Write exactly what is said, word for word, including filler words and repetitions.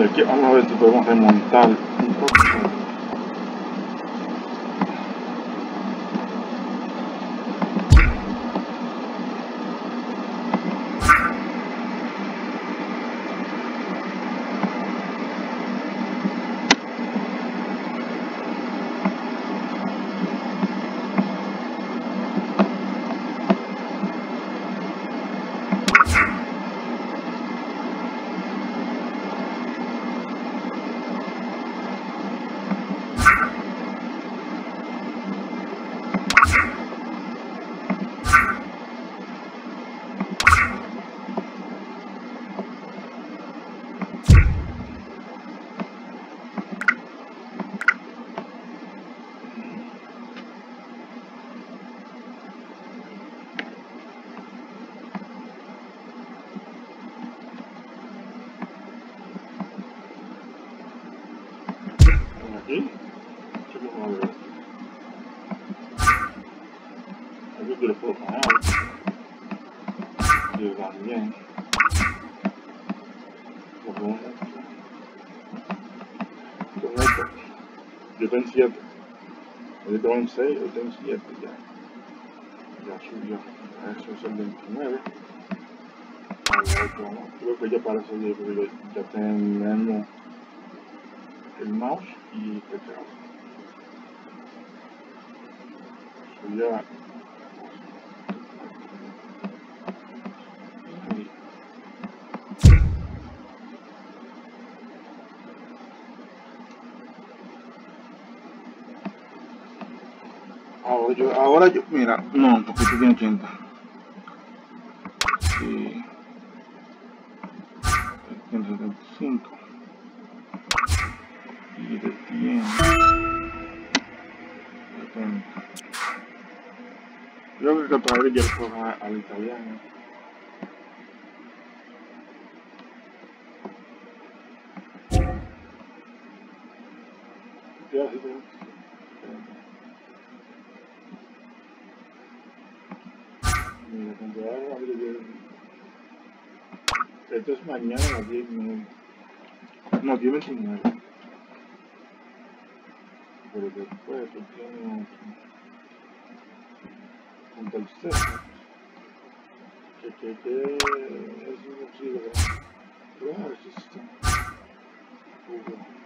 Y aquí vamos a ver si podemos remontar un poco. Aquí, chicos, vamos a ver. Aquí que lo puedo parar. Y también. Lo pongo con esto. Yo tengo siete. Yo tengo en seis, yo tengo siete ya. Ya subió. Eso es el veintinueve. Creo que ya parece bien porque ya tenemos el mouse y el teclado. Eso ya. Ahora yo, ahora yo, mira, no, porque tú tienes ochenta. Sí. ciento setenta y cinco. Y de cien. setenta. Creo que todavía ya lo puedo al, al italiano. Ya, sí, sí. Mira, cuando haga abrir. Esto es mañana a las diez minutos. No, diez veintinueve. Pero después tú tienes junto al sexto. Que, que, que es imposible. Claro, sí está.